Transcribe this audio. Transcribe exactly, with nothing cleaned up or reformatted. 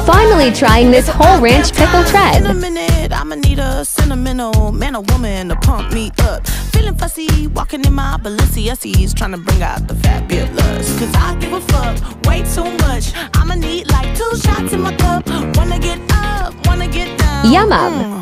finally trying this whole ranch pickle trend. I'ma need a sentimental man or woman to pump me up. Feeling fussy, walking in my Balenciennes, trying to bring out the fabulous. Cause I give a fuck way too much. I'ma need like two shots in my cup. Wanna get up, wanna get down. Yum-um.